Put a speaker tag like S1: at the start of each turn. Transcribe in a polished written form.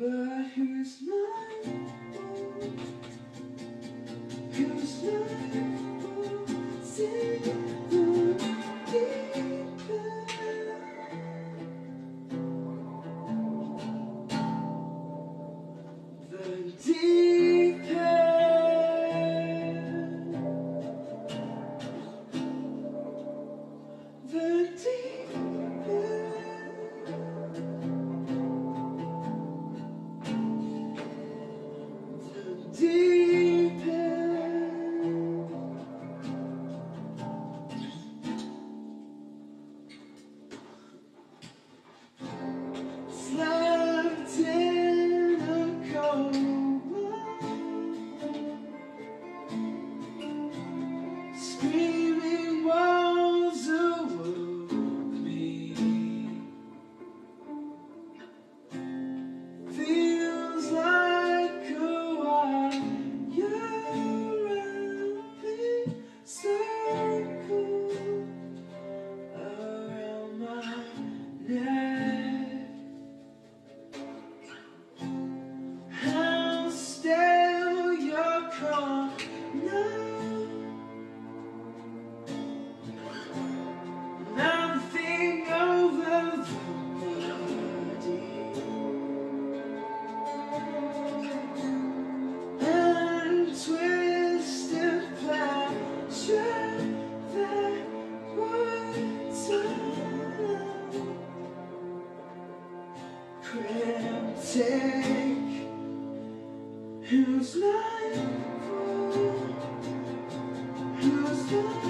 S1: But whose life will see the deeper? The deeper. The deeper. Slept in a coma, screaming walls awoke me. Feels like a wire circle around my neck. How stale your call now. Nothing over the body. And twisted pleasure that would turn cryptic. Whose life? Whose life?